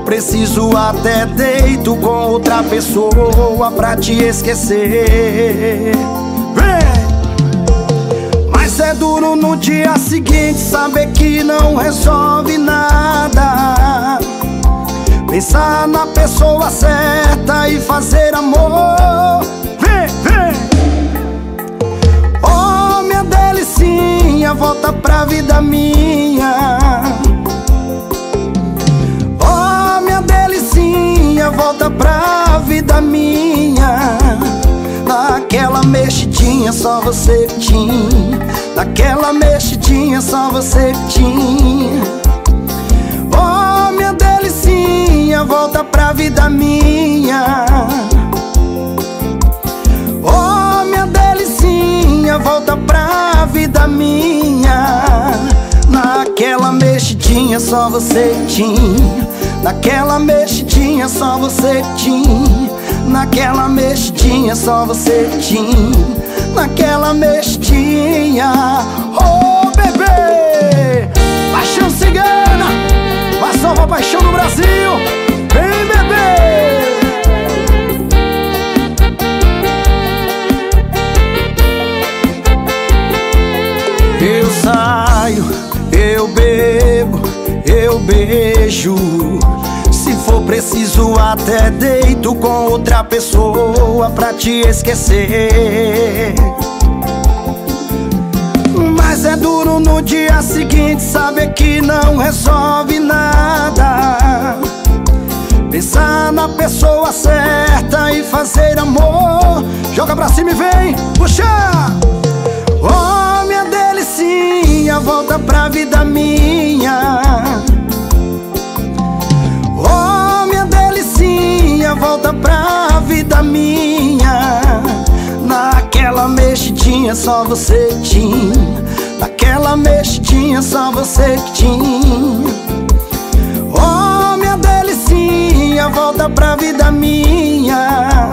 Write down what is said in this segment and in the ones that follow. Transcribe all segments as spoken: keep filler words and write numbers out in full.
preciso até deito com outra pessoa pra te esquecer. Vem! Mas é duro no dia seguinte saber que não resolve nada. Pensar na pessoa certa e fazer amor. Vem, vem! Oh, minha delicinha, volta pra vida minha. Oh, minha delicinha, volta pra vida minha. Naquela mexidinha só você que tinha. Naquela mexidinha só você que tinha. Oh, minha delicinha, volta pra vida minha. Oh, minha delicinha, volta pra vida minha. Naquela mexidinha só você que tinha. Naquela mexidinha só você que tinha. Naquela mexidinha só você que tinha. Naquela mexidinha. Oh, bebê, paixão cigana, a nova paixão do Brasil. Vem, bebê. Eu saio, eu bebo, eu beijo. Se for preciso até deito com outra pessoa pra te esquecer. Mas é duro no dia seguinte saber que não resolve nada. Pensar na pessoa certa e fazer amor. Joga pra cima e vem, puxa! Oh, minha delicinha, volta pra vida minha. Oh, minha delicinha, volta pra vida minha. Naquela mexidinha só você que tinha. Naquela mexidinha só você que tinha. Oh, minha delicinha, volta pra vida minha.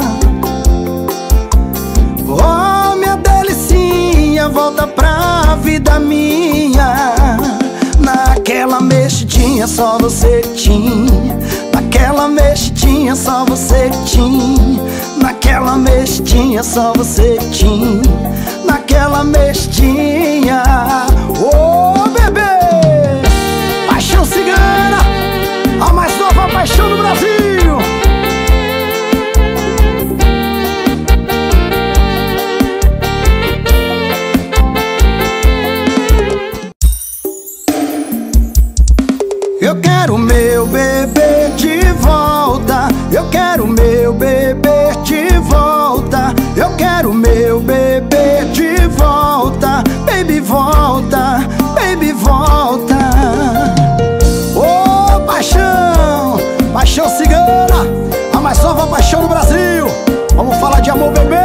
Oh, minha delicinha, volta pra vida minha. Naquela mexidinha só você que tinha. Naquela mexidinha só você que tinha. Naquela mexidinha só você que tinha. Naquela mexidinha. Oh, bebê, paixão cigana, a mais nova paixão do Brasil. Eu quero meu bebê de volta. Eu quero meu bebê de volta. Eu quero meu bebê de volta. Baby, volta, baby, volta. Oh, paixão, paixão cigana, a mais nova paixão do Brasil. Vamos falar de amor, bebê.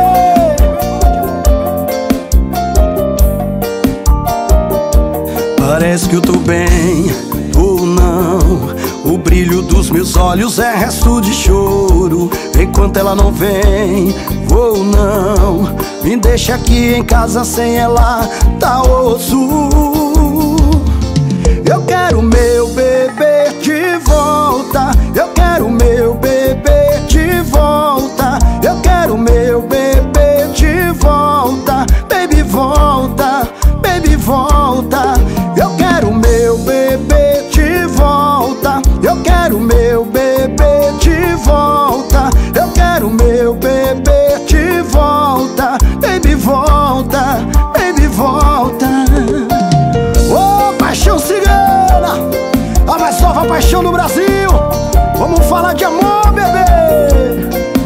Parece que eu tô bem, ou não. O brilho dos meus olhos é resto de choro. Enquanto ela não vem, ou não. Me deixa aqui em casa sem ela, tá osso. Eu quero meu bebê de volta. Eu quero meu bebê de volta. Eu quero meu bebê de volta. Baby, volta, baby, volta. Eu quero meu bebê de volta. Eu quero meu bebê de volta. Eu quero meu bebê de volta. Baby, volta, baby, volta. Oh, paixão cigana, a mais nova paixão do Brasil. Vamos falar de amor, bebê.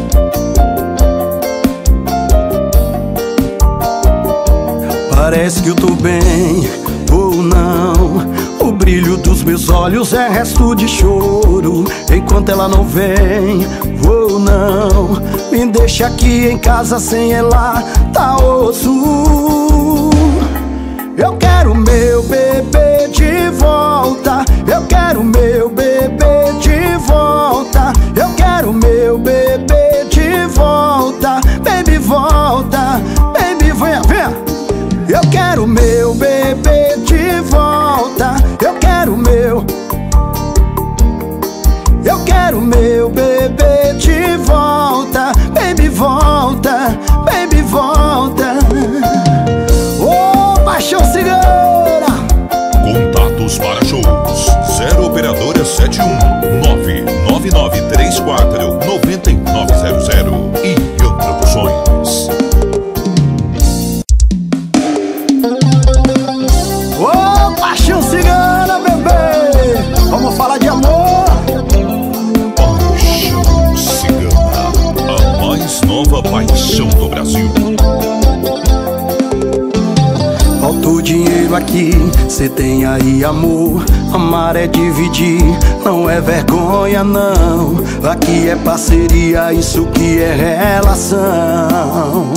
Parece que eu tô bem, ou não. O brilho dos meus olhos é resto de choro. Enquanto ela não vem, ou não. Me deixa aqui em casa sem ela, tá osso. Eu quero meu bebê de volta. Eu quero meu bebê de volta. Eu quero meu bebê de volta. Baby, volta, baby, venha, venha. Eu quero meu bebê de volta. Eu quero meu. Eu quero quero meu bebê de volta. Baby, volta, baby, volta. Ô, paixão cigana. Contatos para shows: zero operadora sete um nove nove nove três quatro nove nove zero zero. Ian Produções. Ô, paixão cigana, bebê, vamos falar de amor. Paixão Cigana, a mais nova paixão do Brasil. Falta o dinheiro aqui, cê tem aí amor. Amar é dividir, não é vergonha não. Aqui é parceria, isso que é relação.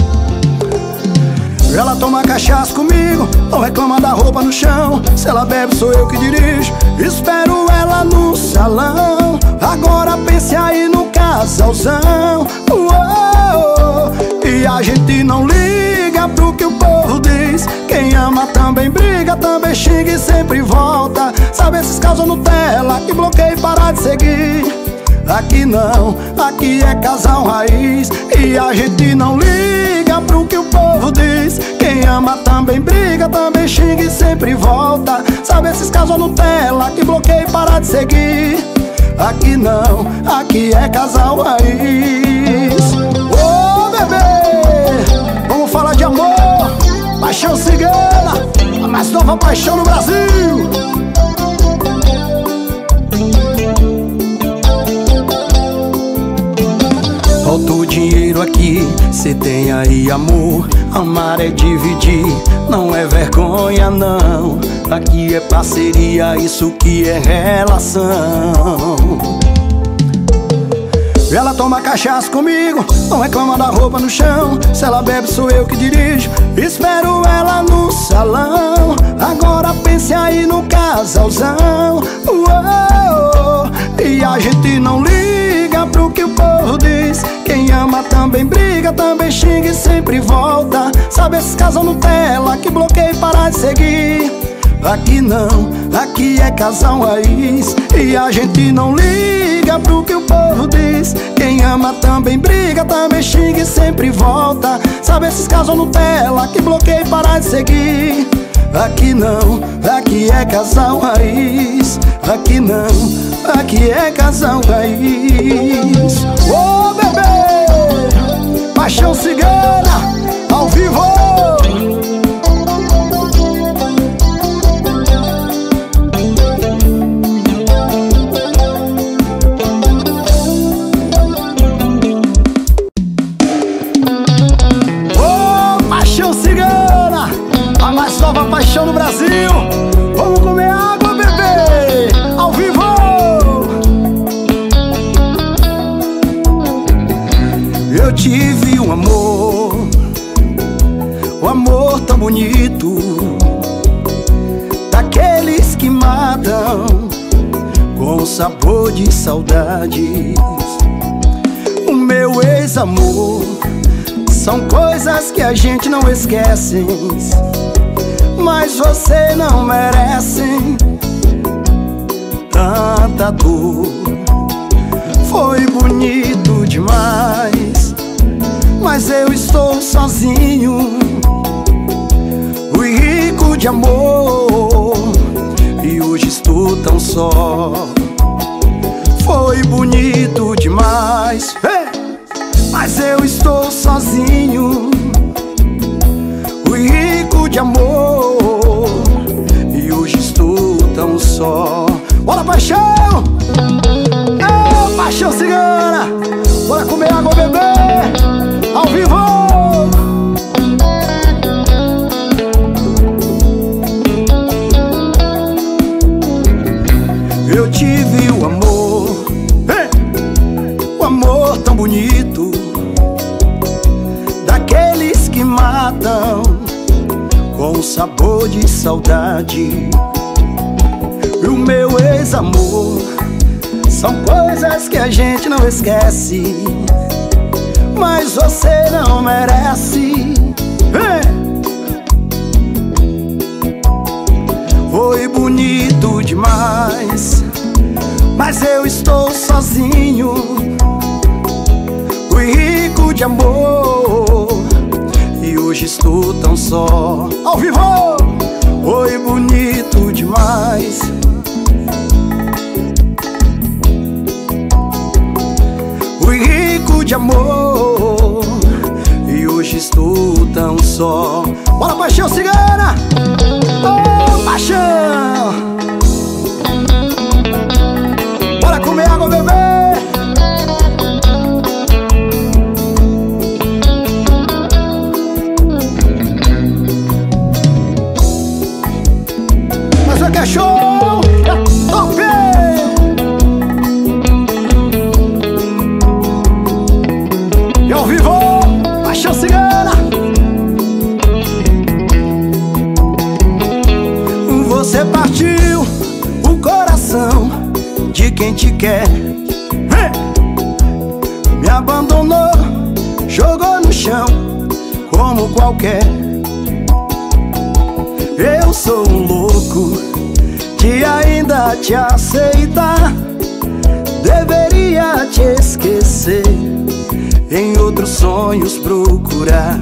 Ela toma cachaça comigo, não reclama da roupa no chão. Se ela bebe sou eu que dirijo, espero ela no salão. Agora pense aí no casalzão. Uou, e a gente não liga pro que o povo diz. Quem ama também briga, também xinga e sempre volta. Sabe esses casos Nutella que bloqueia e para de seguir? Aqui não, aqui é casal raiz. E a gente não liga pro que o povo diz. Quem ama também briga, também xinga e sempre volta. Sabe esses casos Nutella que bloqueia e para de seguir? Aqui não, aqui é casal raiz. Ô, bebê, vamos falar de amor. Paixão cigana, a mais nova paixão no Brasil. Falta o dinheiro aqui, cê tem aí amor. Amar é dividir, não é vergonha não. Aqui é parceria, isso que é relação. Ela toma cachaça comigo, não reclama da roupa no chão. Se ela bebe sou eu que dirijo, espero ela no salão. Agora pense aí no casalzão. Uou, e a gente não liga pro que o povo diz. Quem ama também briga, também xinga e sempre volta. Sabe esses casal Nutella que bloqueia e para de seguir? Aqui não, aqui é casal raiz. E a gente não liga pro que o povo diz. Quem ama também briga, também xinga e sempre volta. Sabe esses casos Nutella que bloqueia e para de seguir? Aqui não, aqui é casal raiz. Aqui não, aqui é casal raiz. Ô, bebê, paixão cigana, ao vivo. Nova paixão no Brasil. Vamos comer água, bebê, ao vivo. Eu tive um amor, um amor tão bonito, daqueles que matam com sabor de saudades. O meu ex-amor são coisas que a gente não esquece, mas você não merece tanta dor. Foi bonito demais, mas eu estou sozinho, fui rico de amor e hoje estou tão só. Foi bonito demais, hey! Mas eu estou sozinho, fui rico de amor e hoje estou tão só. Bora, paixão! Oh, paixão cigana! Bora comer água, bebê! Ao vivo! Eu tive o amor, hey! O amor tão bonito, daqueles que matam com sabor de saudade. E o meu ex-amor são coisas que a gente não esquece, mas você não merece. Foi bonito demais, mas eu estou sozinho. Fui rico de amor e hoje estou tão só. Ao vivo! Foi bonito demais. Fui rico de amor e hoje estou tão só. Bora, paixão cigana! Oh, paixão! Bora comer água, bebê! Mas o que é show? É top! E ao vivo, paixão cigana! Você partiu o coração de quem te quer. Me abandonou, jogou no chão como qualquer. Eu sou um louco de ainda te aceitar. Deveria te esquecer, em outros sonhos procurar.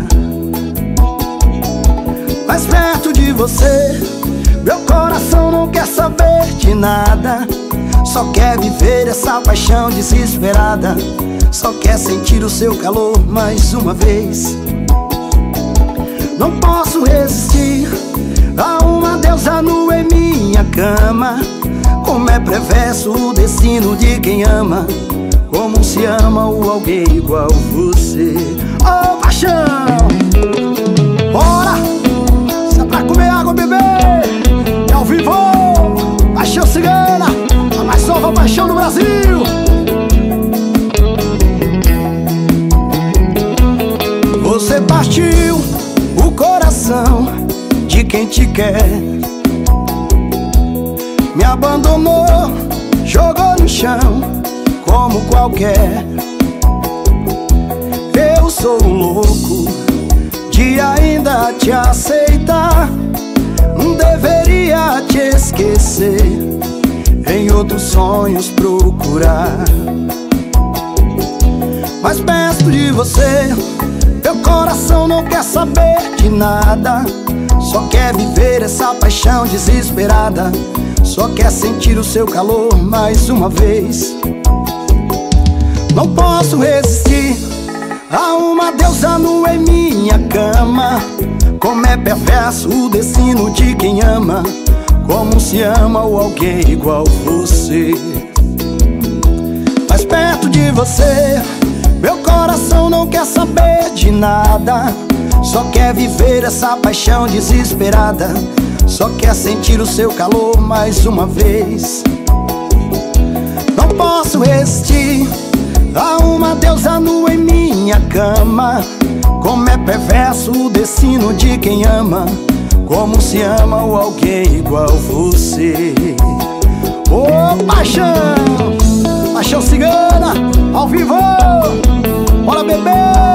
Mas perto de você, meu coração não quer saber de nada. Só quer viver essa paixão desesperada. Só quer sentir o seu calor mais uma vez. Não posso resistir a uma deusa nua em minha cama. Como é perverso o destino de quem ama. Como se ama o alguém igual você. Oh, paixão! Bora! Isso é pra comer água, bebê! É ao vivo! Paixão cigana! A mais nova paixão do Brasil! Você partiu o coração de quem te quer. Me abandonou, jogou no chão como qualquer. Eu sou um louco de ainda te aceitar. Deveria te esquecer, em outros sonhos procurar. Mas perto de você, meu coração não quer saber de nada. Só quer viver essa paixão desesperada. Só quer sentir o seu calor mais uma vez. Não posso resistir a uma deusa nua em minha cama. Como é perverso o destino de quem ama. Como se ama o alguém igual você. Mas perto de você, meu coração não quer saber de nada. Só quer viver essa paixão desesperada. Só quer sentir o seu calor mais uma vez. Não posso resistir a uma deusa nua em minha cama. Como é perverso o destino de quem ama. Como se ama o alguém igual você. Ô, paixão! Paixão cigana, ao vivo! Bora, bebê!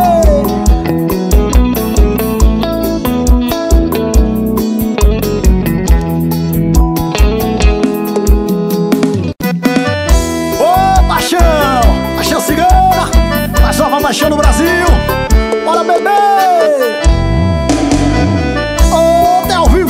Paixão no Brasil, bora, bebê! Oh, ao vivo!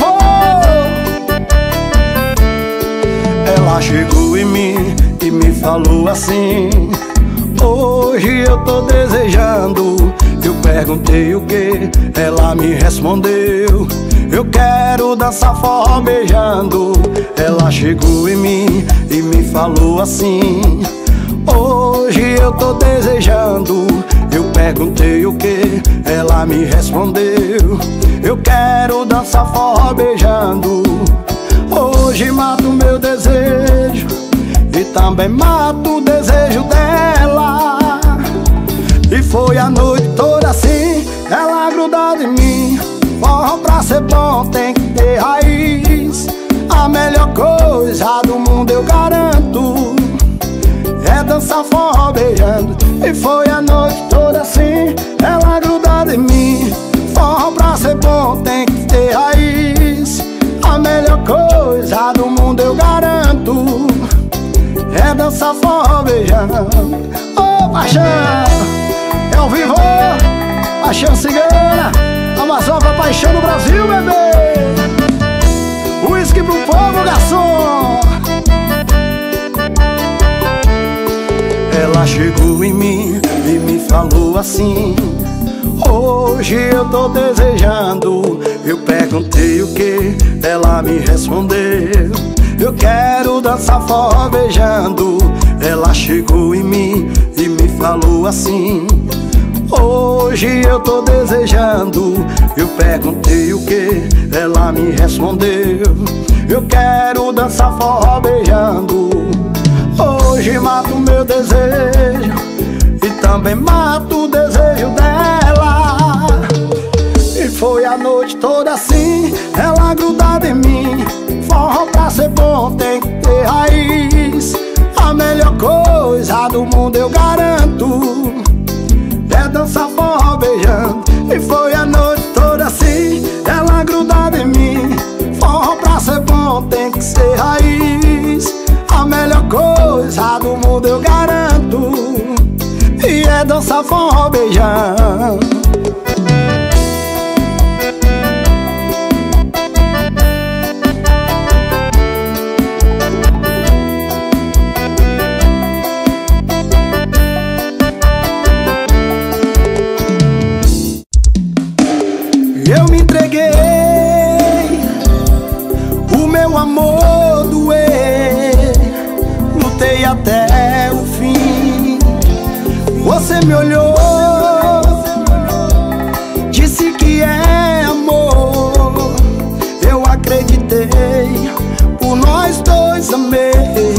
Ela chegou em mim e me falou assim: hoje eu tô desejando. Eu perguntei o que, ela me respondeu: eu quero dançar forró beijando. Ela chegou em mim e me falou assim: hoje eu tô desejando. Eu perguntei o que, ela me respondeu: eu quero dançar forró beijando. Hoje mato meu desejo e também mato o desejo dela. E foi a noite toda assim, ela grudada em mim. Forró pra ser bom tem que ter raiz. A melhor coisa do mundo eu garanto é dançar forró beijando. E foi a noite toda assim, ela grudada em mim. Forró pra ser bom tem que ter raiz. A melhor coisa do mundo eu garanto é dançar forró beijando. Ô paixão, é ao vivo, paixão cigana, a mais nova paixão do Brasil, bebê. Whisky pro povo, garçom. Ela chegou em mim e me falou assim: hoje eu tô desejando. Eu perguntei o que, ela me respondeu: eu quero dançar forró beijando. Ela chegou em mim e me falou assim: hoje eu tô desejando. Eu perguntei o que, ela me respondeu: eu quero dançar forró beijando. Hoje mato meu desejo e também mato o desejo dela. E foi a noite toda assim, ela grudada em mim. Forró pra ser bom tem que ter raiz. A melhor coisa do mundo eu garanto é dançar forró beijando. E foi a noite toda assim, ela grudada em mim. Forró pra ser bom tem que ser raiz. A melhor coisa do mundo eu garanto, e é dançar forró beijando. Eu me entreguei, o meu amor doeu. Lutei até o fim. Você me olhou, disse que é amor. Eu acreditei, por nós dois amei.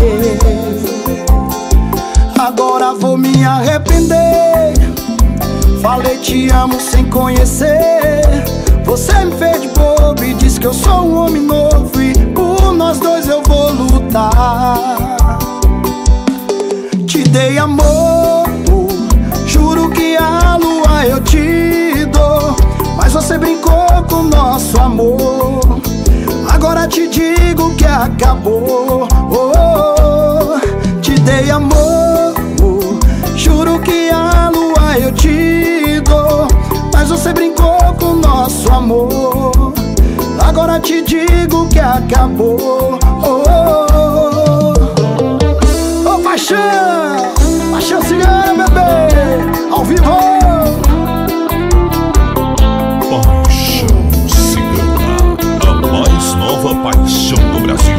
Agora vou me arrepender. Falei te amo sem conhecer. Você me fez de bobo e disse que eu sou um homem novo, e por nós dois eu vou lutar. Te dei amor, juro que a lua eu te dou, mas você brincou com nosso amor. Agora te digo que acabou. Oh, oh, oh. Te dei amor, juro que a lua eu te dou, mas você brincou com nosso amor. Agora te digo que acabou. Oh, oh, oh. Oh, paixão, paixão cigana, bebê, ao vivo. Paixão cigana, a mais nova paixão do Brasil.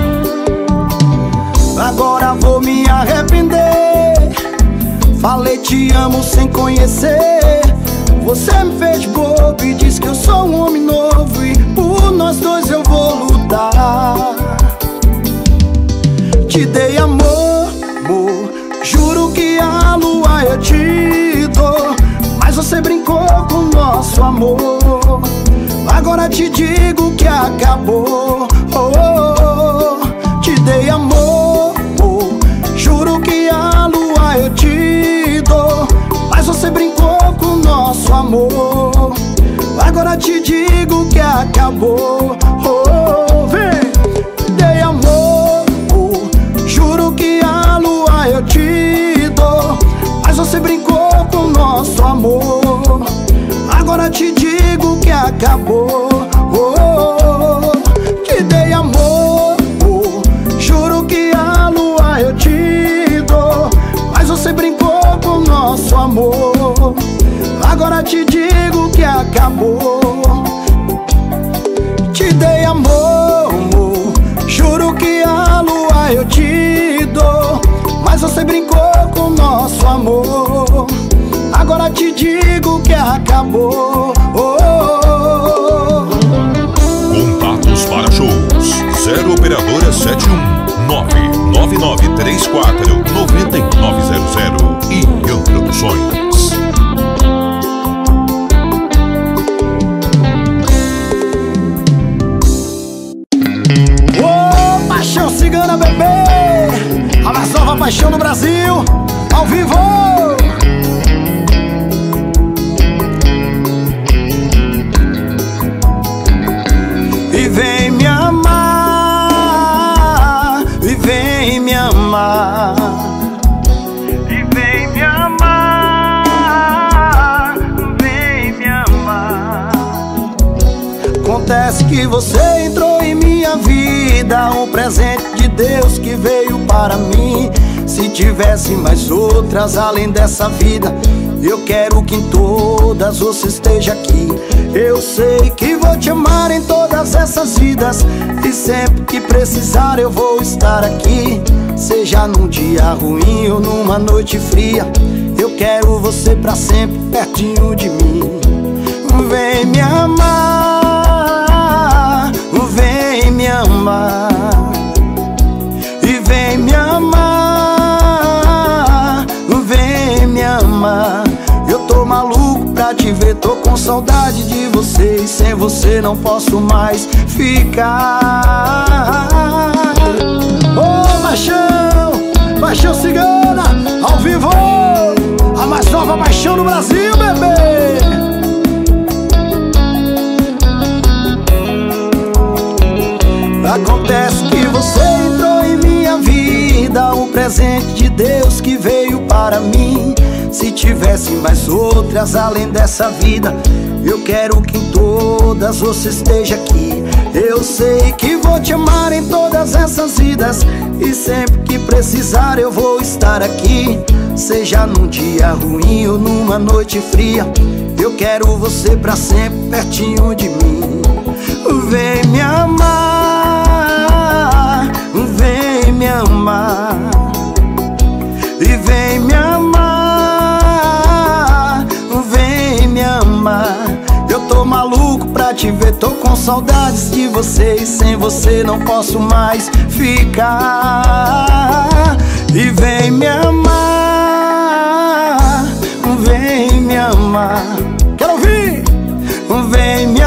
Agora vou me arrepender. Falei te amo sem conhecer. Você me fez de bobo e disse que eu sou um homem novo, e por nós dois eu vou lutar. Te dei amor, amor, juro que a lua eu te dou, mas você brincou com nosso amor. Agora te digo que acabou. Oh, oh, oh. Te dei amor, oh, juro que a lua eu te dou, mas você brincou com nosso amor. Agora te digo que acabou. Oh, oh, vem. Dei amor, oh, juro que a lua eu te dou, mas você brincou com nosso amor. Agora te digo que acabou. Oh, oh, oh. Te dei amor, oh, juro que a lua eu te dou, mas você brincou com nosso amor. Agora te digo que acabou. Te dei amor, amor, juro que a lua eu te dou, mas você brincou com nosso amor. Agora te digo que acabou. Oh, oh, oh. Contatos para shows: zero operadora sete um nove nove nove três quatro nove nove zero zero e Ian Produções. Ô, paixão cigana, bebê, a mais nova paixão do Brasil, ao vivo. E vem me amar, e vem me amar. Acontece que você entrou em minha vida, um presente de Deus que veio para mim. Se tivesse mais outras além dessa vida, eu quero que em todas você esteja aqui. Eu sei que vou te amar em todas essas vidas, e sempre que precisar eu vou estar aqui. Seja num dia ruim ou numa noite fria, eu quero você pra sempre pertinho de mim. Vem me amar, vem me amar, e vem me amar, vem me amar. Eu tô maluco pra te ver, tô com saudade de você, e sem você não posso mais ficar. Ô oh, paixão, paixão cigana, ao vivo, a mais nova paixão do Brasil, bebê. Acontece que você entrou em minha vida, um presente de Deus que veio para mim. Se tivesse mais outras além dessa vida, eu quero que em todas você esteja aqui. Eu sei que vou te amar em todas essas vidas, e sempre que precisar eu vou estar aqui. Seja num dia ruim ou numa noite fria, eu quero você pra sempre pertinho de mim. Vem me amar, vem me amar, e vem me amar, vem me amar. Eu tô maluco pra te ver, tô com saudades de você, e sem você não posso mais ficar. E vem me amar, vem me amar. Quero ouvir! Vem me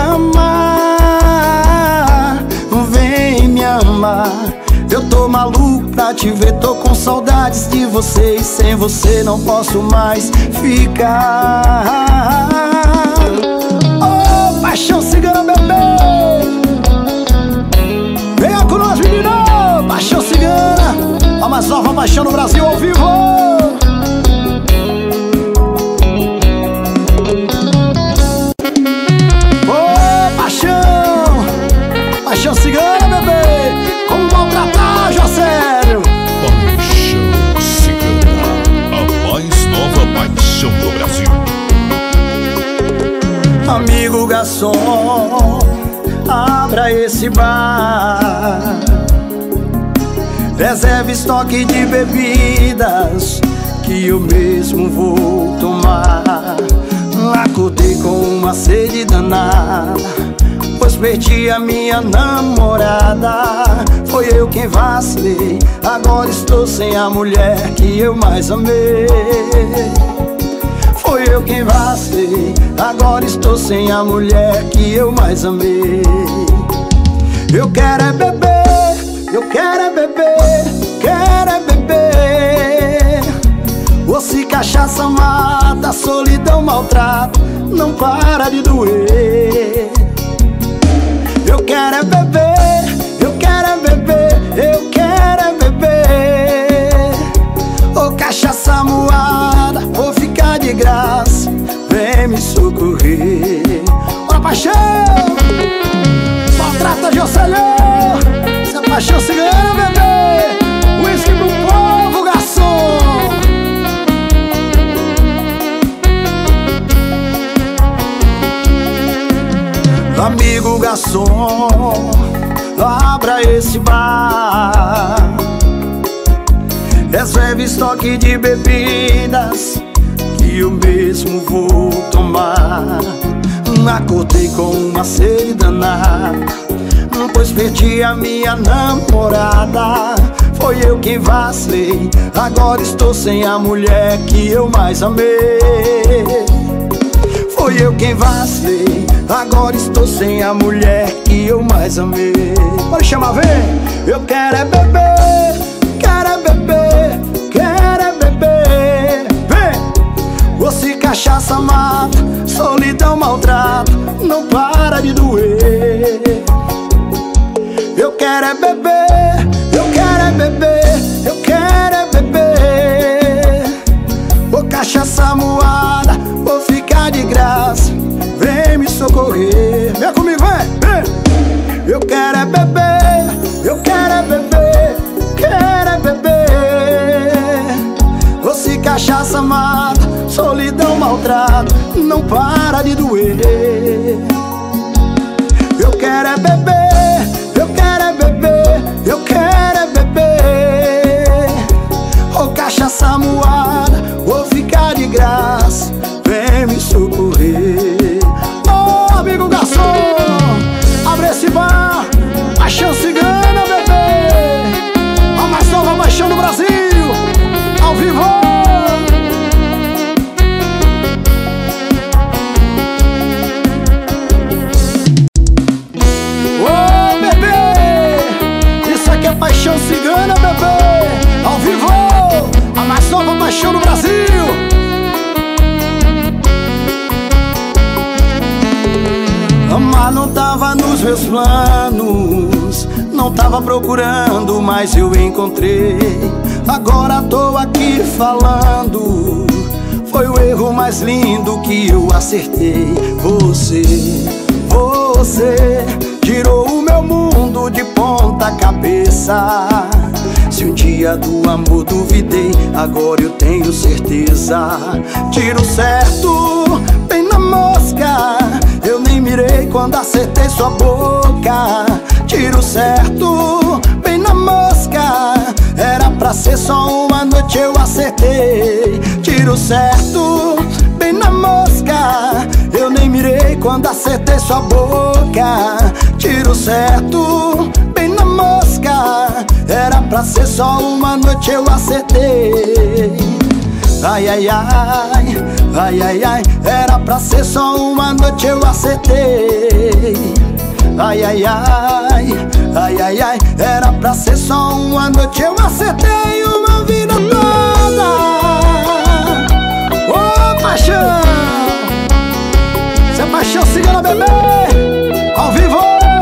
amar, vem me amar. Eu tô maluco pra te ver, tô com saudades de você, e sem você não posso mais ficar. Oh, paixão cigana, bebê, venha com nós, menina. Paixão cigana, a mais nova paixão no Brasil, ao vivo. Paixão cigana, bebê, como maltratar, Josélio? Paixão cigana, a mais nova paixão do Brasil. Amigo garçom, abra esse bar, reserve estoque de bebidas que eu mesmo vou tomar. Acordei com uma sede danada, pois perdi a minha namorada. Foi eu quem vacilei, agora estou sem a mulher que eu mais amei. Foi eu quem vacilei, agora estou sem a mulher que eu mais amei. Eu quero é beber, eu quero é beber, quero é beber. Ou se cachaça mata, solidão maltrata, não para de doer. Eu quero é beber, eu quero é beber, eu quero é beber. Ô cachaça moada, vou ficar de graça, vem me socorrer. Ó paixão, maltrata Josélio, essa paixão cigana, bebê. Whisky pro povo, garçom. Amigo garçom, abra esse bar, reserve estoque de bebidas que eu mesmo vou tomar. Acordei com uma sede danada, pois perdi a minha namorada. Foi eu quem vacilei, agora estou sem a mulher que eu mais amei. Foi eu quem vacilei, agora estou sem a mulher que eu mais amei. Pode chamar, vem! Eu quero é beber, quero é beber, quero é beber. Vem! Ou se cachaça mata, solidão maltrata, não para de doer. Eu quero é beber, eu quero é beber, eu quero é beber. Ô cachaça moada, vou ficar de graça, vem me socorrer. Vem comigo, vem, vem. Eu quero é beber, eu quero é beber, quero é beber. Você cachaça mata, solidão maltrata, não para de doer. Eu quero é beber, eu quero é beber, eu quero é beber. Ou cachaça moada, ou ficar de graça, vem me socorrer. Ô amigo garçom, abre esse bar, paixão cigana, bebê. A mais nova paixão do Brasil, ao vivo. Ô bebê, isso aqui é paixão cigana, bebê, ao vivo. A mais nova paixão do Brasil. Amar não tava nos meus planos, não tava procurando, mas eu encontrei. Agora tô aqui falando, foi o erro mais lindo que eu acertei. Você, você girou o meu mundo de ponta cabeça. Se um dia do amor duvidei, agora eu tenho certeza. Tiro certo, bem na mosca, eu nem mirei quando acertei sua boca. Tiro certo, bem na mosca, era pra ser só uma noite, eu acertei. Tiro certo, bem na mosca, eu nem mirei quando acertei sua boca. Tiro certo, bem na mosca, era pra ser só uma noite, eu acertei. Ai, ai, ai, ai, ai, ai, era pra ser só uma noite, eu acertei. Ai, ai, ai, ai, ai, ai, era pra ser só uma noite, eu acertei uma vida toda. Ô paixão, cê é paixão cigana, bebê, ao vivo.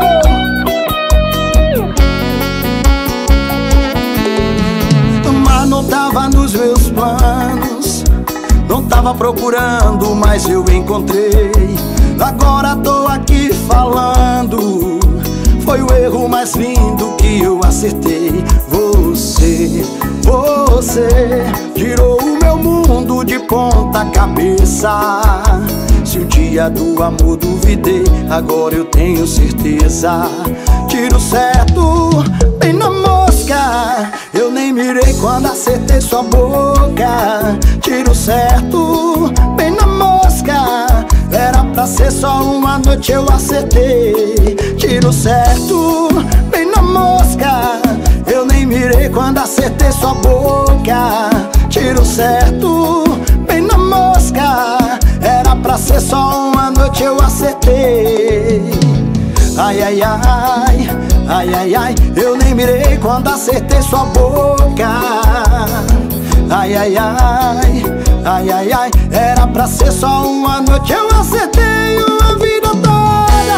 Mas não tava nos meus planos, não tava procurando, mas eu encontrei. Agora tô aqui falando, foi o erro mais lindo que eu acertei. Você, você girou o meu mundo de ponta cabeça. Se um dia do amor duvidei, agora eu tenho certeza. Tiro certo, bem na mosca, eu nem mirei quando acertei sua boca. Tiro certo, bem na mosca, era pra ser só uma noite, eu acertei. Tiro certo, bem na mosca, eu nem mirei quando acertei sua boca. Tiro certo, bem na mosca, era pra ser só uma noite, eu acertei. Ai, ai, ai, ai, ai, ai, eu nem mirei quando acertei sua boca. Ai, ai, ai, ai, ai, ai, era pra ser só uma noite, eu acertei uma vida toda.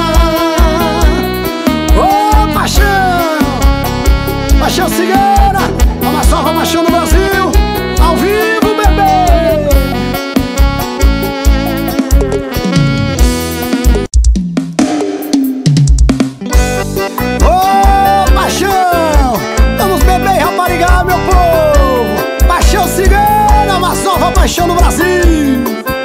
Ô paixão, paixão cigana, a mais nova paixão do Brasil, ao vivo, bebê. Ô paixão, vamos beber e raparigar, meu povo. Paixão cigana, a mais nova paixão do Brasil.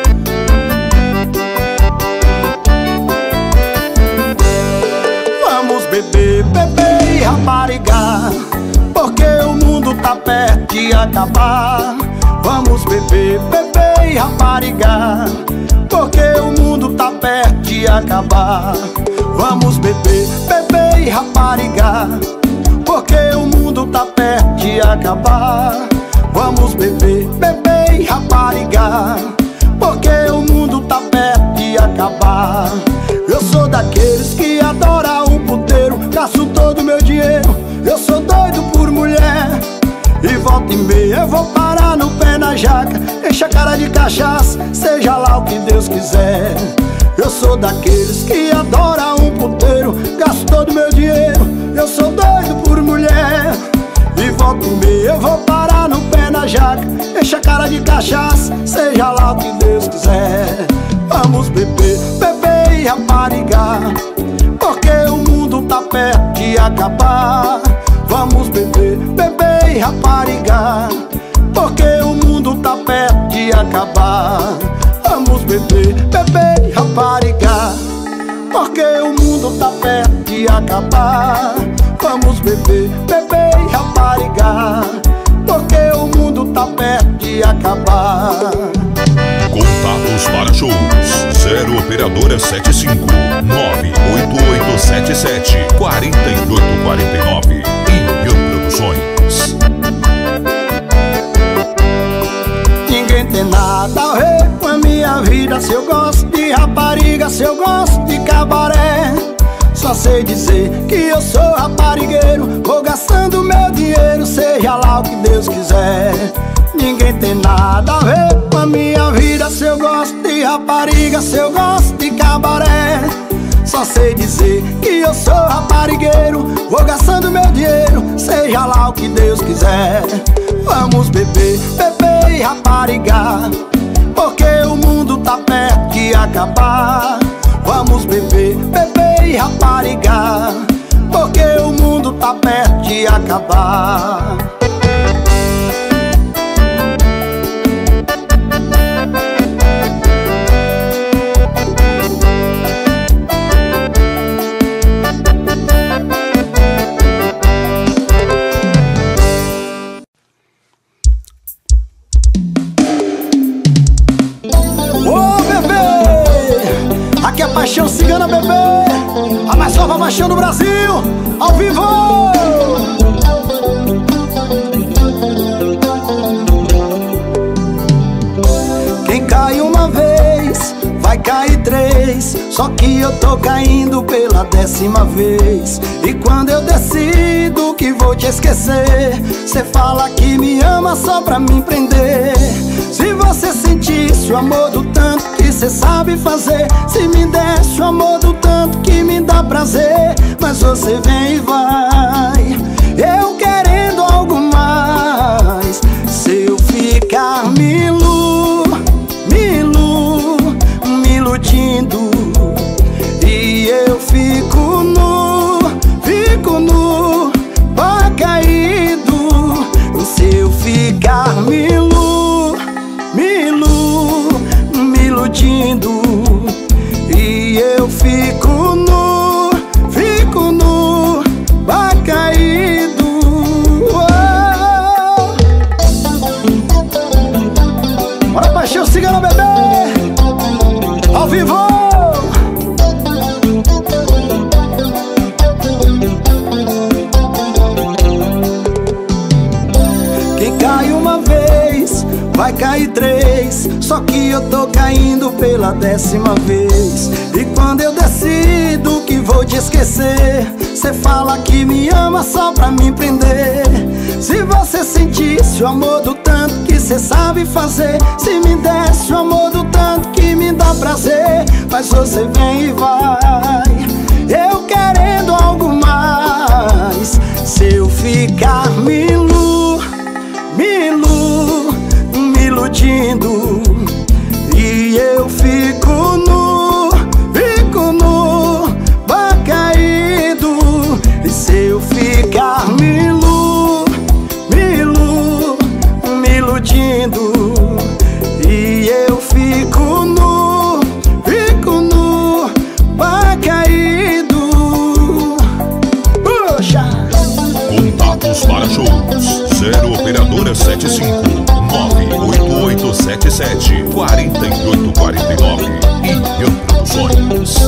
Vamos beber, beber e raparigar, porque o mundo tá perto de acabar. Vamos beber, beber e raparigar, porque o mundo tá perto de acabar. Vamos beber, beber e raparigar, porque o mundo tá perto de acabar. Vamos beber, beber e raparigar, porque o mundo tá perto de acabar. Eu sou daqueles que adora um puteiro, gasto todo meu dinheiro, eu sou doido por mulher. E volta e meia eu vou parar no pé na jaca, enche a cara de cachaça, seja lá o que Deus quiser. Eu sou daqueles que adora um puteiro, gasto todo meu dinheiro, eu sou doido por mulher. E volta e meia eu vou parar no pé na jaca, enche a cara de cachaça, seja lá o que Deus quiser. Vamos beber, beber e raparigar, porque o mundo de acabar. Vamos beber, beber e raparigar, porque o mundo tá perto de acabar. Vamos beber, beber e raparigar, porque o mundo tá perto de acabar. Vamos beber, beber e raparigar, porque o mundo tá perto de acabar. Contatos para shows: zero operadora sete cinco nove oito oito sete sete quatro oito quatro nove. Inho Produções. Ninguém tem nada a ver com a minha vida, se eu gosto de rapariga, se eu gosto de cabaré. Só sei dizer que eu sou raparigueiro, vou gastando meu dinheiro, seja lá o que Deus quiser. Ninguém tem nada a ver com a minha vida, se eu gosto de rapariga, se eu gosto de cabaré. Só sei dizer que eu sou raparigueiro, vou gastando meu dinheiro, seja lá o que Deus quiser. Vamos beber, beber e raparigar, porque o mundo tá perto de acabar. Vamos beber, beber e raparigar, porque o mundo tá perto de acabar. Paixão Cigana, bebê, a mais nova paixão do Brasil, ao vivo. Quem cai uma vez, vai cair três, só que eu tô caindo pela décima vez. E quando eu decido que vou te esquecer, cê fala que me ama só pra me prender. Se você sentisse o amor do tanto que cê sabe fazer, se me desse o amor do tanto que me dá prazer, mas você vem e vai, eu querendo algo mais. Se eu ficar me ilu, me ilu, me iludindo, e eu fico nu, fico nu, pá caído. Se eu ficar me ilu, me ilu, me iludindo, e eu fico nu, fico nu, pá caído. Oh. Bora, paixão cigana, bebê, ao vivo. Quem cai uma vez, vai cair três, só que eu tô caindo pela décima vez. E quando eu decido que vou te esquecer, cê fala que me ama só pra me prender. Se você sentisse o amor do tanto que cê sabe fazer, se me desse o amor do tanto que me dá prazer, mas você vem e vai, eu querendo algo mais. Se eu ficar me ilu, me ilu, me iludindo, e eu fico nu, fico nu, pá caído. E se eu ficar me ilu, me ilu, me iludindo, e eu fico nu, fico nu, pá caído. Puxa! Contatos para shows: zero operadora sete cinco nove oito oito sete sete quatro oito quatro nove. Inho Produções.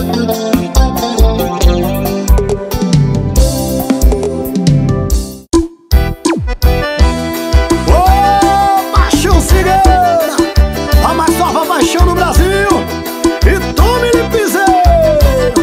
Ô, paixão cigana, a mais nova paixão do Brasil, e tome-lhe piseiro.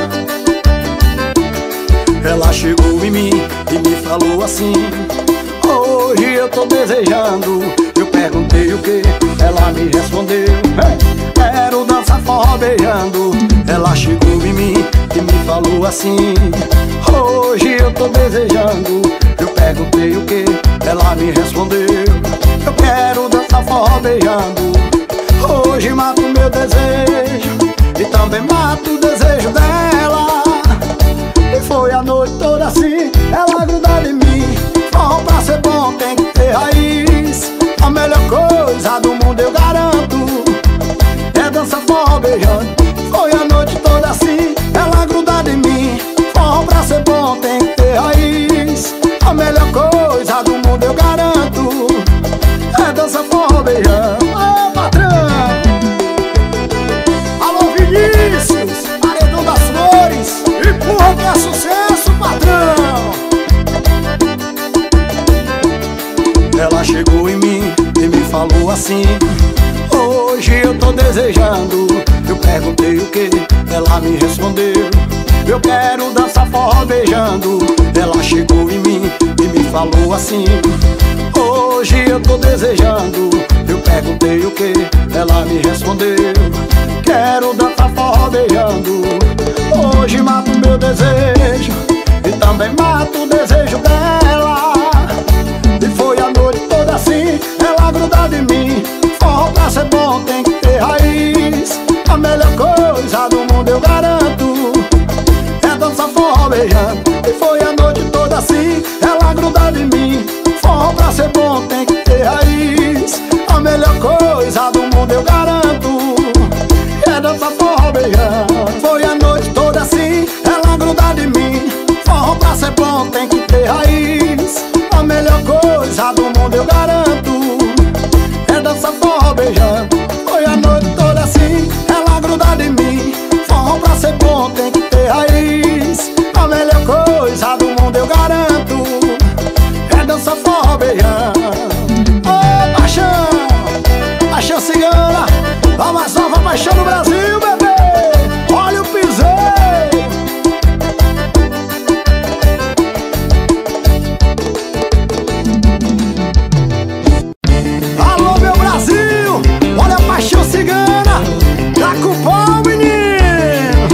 Ela chegou em mim e me falou assim: hoje eu tô desejando. Eu perguntei o que, ela me respondeu: quero dançar forró beijando. Ela chegou em mim e me falou assim: hoje eu tô desejando. Eu perguntei o que, ela me respondeu: eu quero dançar forró beijando. Hoje mato meu desejo e também mato o desejo dela. E foi a noite toda toda assim, ela gruda em mim. Forró pra ser bom tem que ter raiz. A melhor coisa do mundo eu garanto é dançar forró beijando. Foi a noite toda assim, ela gruda em mim. Forró pra ser bom tem que ter raiz. A melhor coisa do mundo eu garanto é dançar forró beijando. Ô patrão! Alô Vinícius, Paredão das Flores, empurra que é sucesso, patrão! Ela chegou em mim e me falou assim: hoje eu tô desejando. Eu perguntei o que, ela me respondeu: eu quero dançar forró beijando. Ela chegou em mim e me falou assim: hoje eu tô desejando. Eu perguntei o que, ela me respondeu: quero dançar forró beijando. Hoje mato meu desejo e também mato o desejo dela. E foi a noite toda assim, ela grudada em mim. Forró pra ser bom tem que ter raiz. A melhor coisa do mundo eu garanto é dançar forró beijando. E foi a noite toda assim, ela grudada em mim. Forró pra ser bom tem que ter raiz. A melhor coisa do mundo eu garanto é dançar forró beijando. Foi a noite toda assim, ela grudada em mim. Forró pra ser bom tem que ter raiz. A melhor coisa do mundo eu garanto é dançar forró beijando. Foi a noite toda assim, ela grudada em mim. Forró pra ser bom tem que ter raiz. A melhor coisa do mundo eu garanto é dançar forró beijando. Ô paixão, paixão cigana, a mais nova paixão do Brasil, bebê. Olha o piseiro. Alô meu Brasil, olha a paixão cigana, tá com o pau, menino.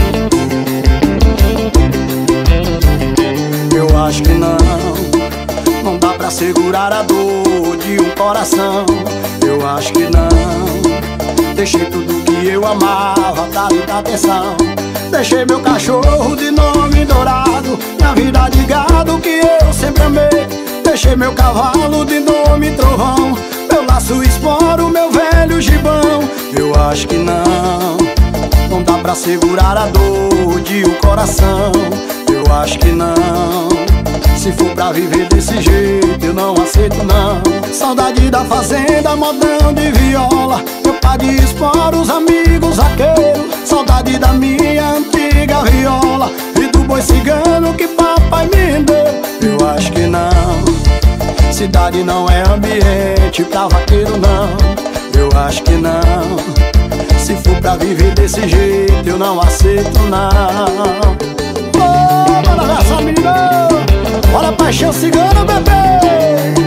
Eu acho que não, não dá pra segurar a dor de um coração. Eu acho que não, deixei tudo que eu amava pra lhe dar atenção. Deixei meu cachorro de nome dourado, minha vida de gado que eu sempre amei. Deixei meu cavalo de nome trovão, meu laço esporo, meu velho gibão. Eu acho que não, não dá pra segurar a dor de um coração. Eu acho que não, se for pra viver desse jeito eu não aceito não. Saudade da fazenda, modão de viola, meu pai de esporo, os amigos vaqueiros. Saudade da minha antiga viola e do boi cigano que papai me deu. Eu acho que não, cidade não é ambiente pra vaqueiro não. Eu acho que não, se for pra viver desse jeito eu não aceito não. Oh, bora essa menina, olha a paixão cigana, bebê.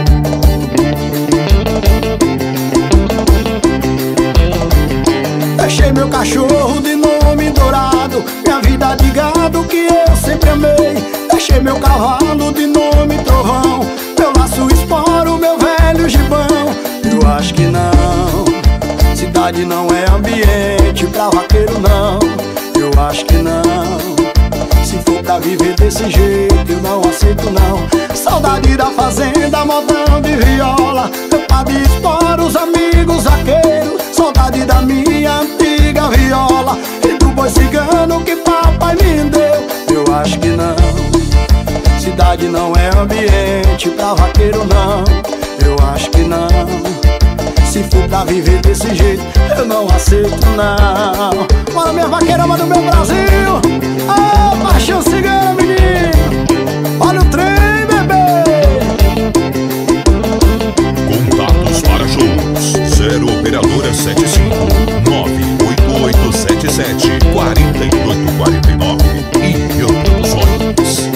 Deixei meu cachorro de nome dourado, minha vida de gado que eu sempre amei. Deixei meu cavalo de nome trovão, meu laço esporo, meu velho gibão. Eu acho que não, cidade não é ambiente pra vaqueiro não. Eu acho que não, se for pra viver desse jeito eu não aceito não. Saudade da fazenda, modão de viola, meu pai de esporo, os amigos vaqueiros. Saudade da minha antiga viola e do boi cigano que papai me deu. Eu acho que não, cidade não é ambiente pra vaqueiro não. Eu acho que não, se for pra viver desse jeito eu não aceito não. Bora minha vaqueirama do meu Brasil, oh, paixão cigana, menino. Olha o trem, bebê. Contatos para shows zero operadora sete cinco nove oito oito sete sete quatro oito quatro nove e Rio Produções.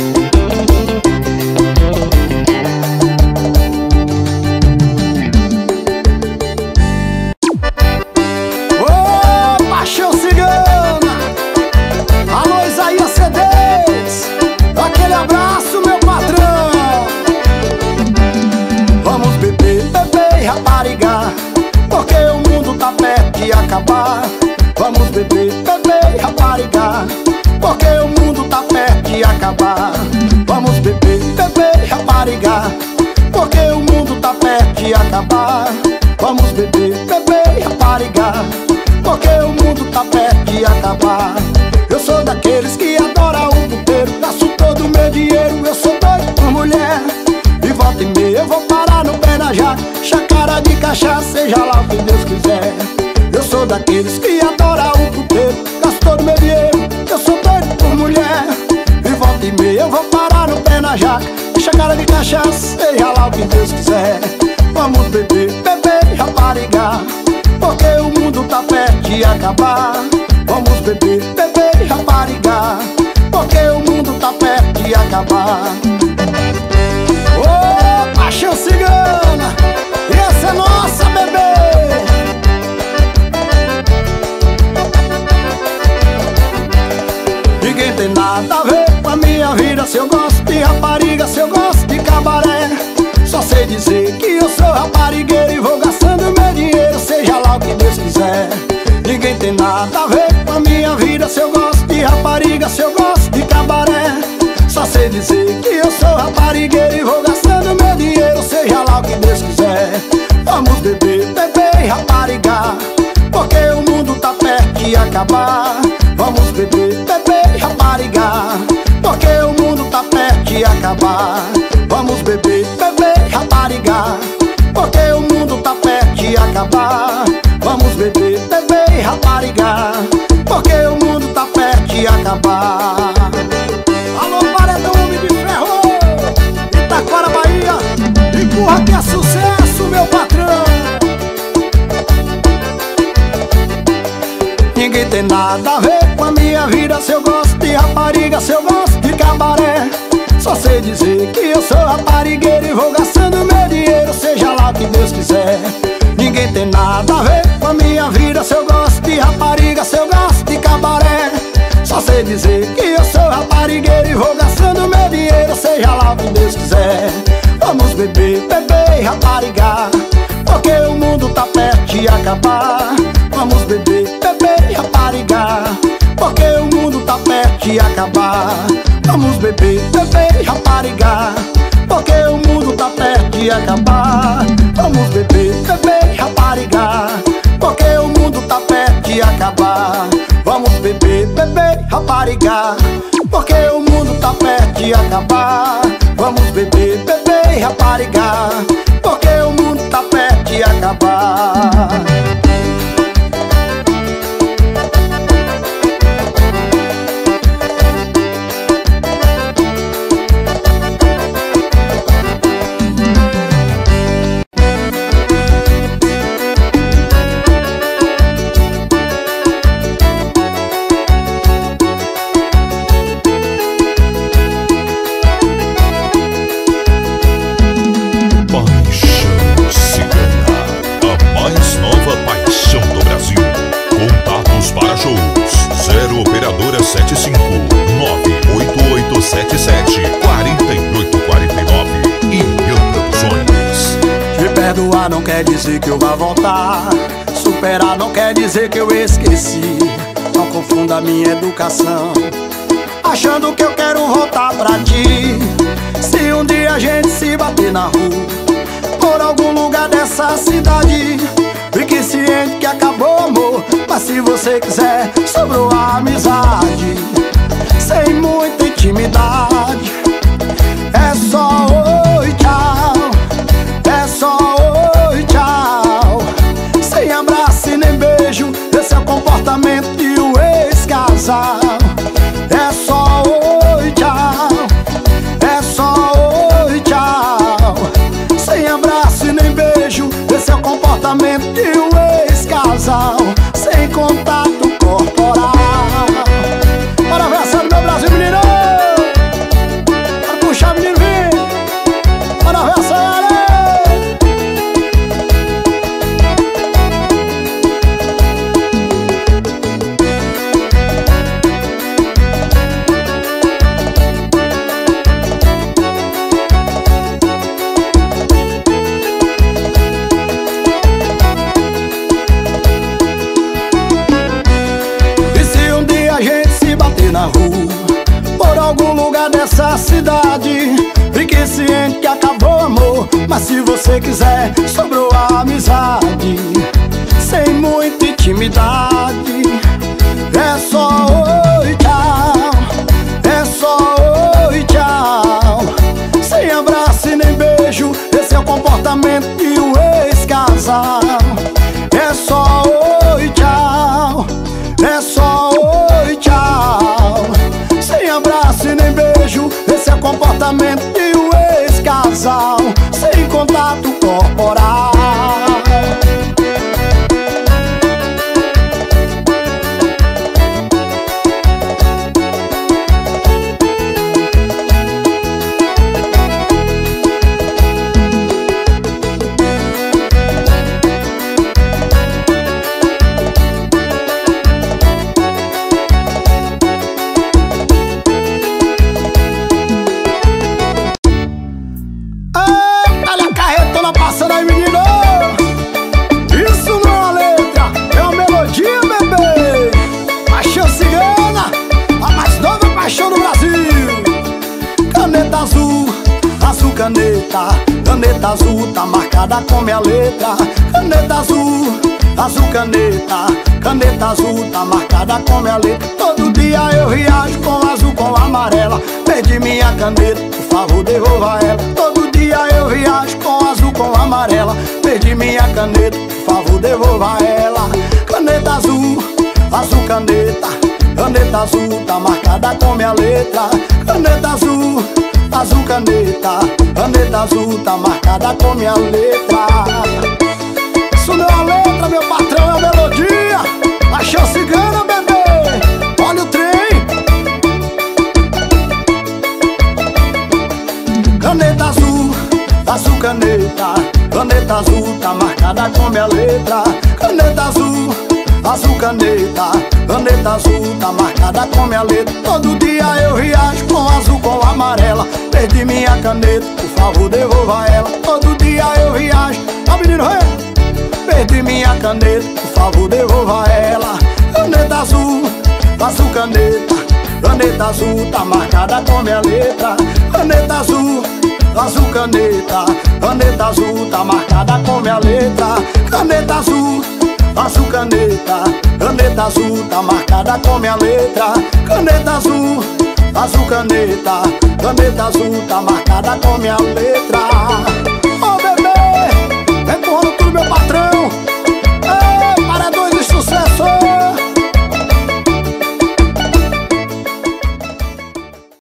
Ô, paixão cigana, alô Isaías C Ds, aquele abraço meu patrão. Vamos beber, beber e raparigar, porque o mundo tá perto de acabar. Vamos beber, beber e raparigar, porque o mundo tá perto de acabar. rapariga, porque o mundo tá perto de acabar. Vamos beber, beber e rapariga, porque o mundo tá perto de acabar. Eu sou daqueles que adora o puteiro, gasto todo o meu dinheiro, eu sou doido por mulher. E volta e meia eu vou parar no pé da jaca, chácara de cachaça, seja lá o que Deus quiser. Eu sou daqueles que adora o puteiro, gasto todo o meu dinheiro, eu sou doido por mulher. E volta e meia eu vou parar no pé na jaca, chácara de cachaça, seja lá o que Deus quiser. Vamos beber, beber, rapariga, porque o mundo tá perto de acabar. Vamos beber, beber, rapariga, porque o mundo tá perto de acabar. Ô, paixão cigana, e essa é nossa, bebê. Ninguém tem nada a ver com a minha vida, se eu gosto de rapariga, se eu gosto de cabaré. Só sei dizer que eu sou raparigueiro e vou gastando meu dinheiro, seja lá o que Deus quiser. Ninguém tem nada a ver com a minha vida, se eu gosto de rapariga, se eu gosto de cabaré. Só sei dizer que eu sou raparigueiro e vou gastando meu dinheiro, seja lá o que Deus quiser. Vamos beber, beber, rapariga, porque o mundo tá perto de acabar. Vamos beber, beber, rapariga, porque o mundo tá perto de acabar. Vamos beber, beber, rapariga, porque o mundo tá perto de acabar. Vamos beber, beber, rapariga, porque o mundo tá perto de acabar. Alô, paredão, homem de ferro, Itaquara, Bahia, empurra que é sucesso, meu patrão. Ninguém tem nada a ver com a minha vida, se eu gosto de rapariga, se eu gosto de cabaré. Só sei dizer que eu sou raparigueiro e vou gastando meu dinheiro, seja lá o que Deus quiser. Ninguém tem nada a ver com a minha vida, se eu gosto de rapariga, se eu gosto de cabaré. Só sei dizer que eu sou raparigueiro e vou gastando meu dinheiro, seja lá o que Deus quiser. Vamos beber, beber, rapariga, porque o mundo tá perto de acabar. Vamos beber, beber, rapariga, porque o mundo tá perto de acabar. Vamos beber, beber, rapariga, porque o mundo tá perto de acabar. Vamos beber, beber, rapariga, porque o mundo tá perto de acabar. Vamos beber, beber, rapariga, porque o mundo tá perto de acabar. Vamos beber, beber, rapariga, porque o mundo tá perto de acabar. sete cinco nove oito oito sete sete quatro oito quatro nove e Mil Produções. Te perdoar não quer dizer que eu vá voltar, superar não quer dizer que eu esqueci. Não confunda minha educação achando que eu quero voltar pra ti. Se um dia a gente se bater na rua, por algum lugar dessa cidade, fique ciente que acabou o amor, mas se você quiser, sobrou a amizade. Sem muita intimidade, é só oi, tchau. É só oi, tchau. Sem abraço e nem beijo, esse é o comportamento de um ex-casal. É só oi, tchau. É só oi, tchau. Sem abraço e nem beijo, esse é o comportamento de um ex-casal. Sem contato corporal. Bora ver essa do meu Brasil, menino. Bora puxar, menino, vem. Bora ver essa, galera. Mas se você quiser, sobrou a amizade, sem muita intimidade. É só oi, tchau, é só oi, tchau, sem abraço e nem beijo. Esse é o comportamento de um ex-casal. É só oi, tchau, é só oi, tchau, sem abraço e nem beijo. Esse é o comportamento de um ex-casal, sem contato corporal. Caneta, caneta azul, tá marcada com minha letra. Caneta azul, azul caneta, caneta azul, tá marcada com minha letra. Todo dia eu viajo com azul, com amarela. Perdi minha caneta, por favor devolva ela. Todo dia eu viajo com azul, com amarela. Perdi minha caneta, por favor devolva ela. Caneta azul, azul caneta, caneta azul, tá marcada com minha letra. Caneta azul, azul caneta, caneta azul, tá marcada com minha letra. Isso não é a letra, meu patrão, é a melodia. Paixão cigana, bebê, olha o trem. Caneta azul, azul caneta, caneta azul, tá marcada com minha letra. Caneta azul, azul caneta, caneta azul, tá marcada com minha letra. Todo dia eu viajo com azul, com amarela. Perdi minha caneta, por favor devolva ela. Todo dia eu viajo, ó menino, vem. Perdi minha caneta, por favor devolva ela. Caneta azul, azul caneta, caneta azul, tá marcada com minha letra. Caneta azul, azul caneta, caneta azul, tá marcada com minha letra. Caneta azul, azul caneta, caneta azul, tá marcada com minha letra. Caneta azul, azul caneta, caneta azul, tá marcada com minha letra.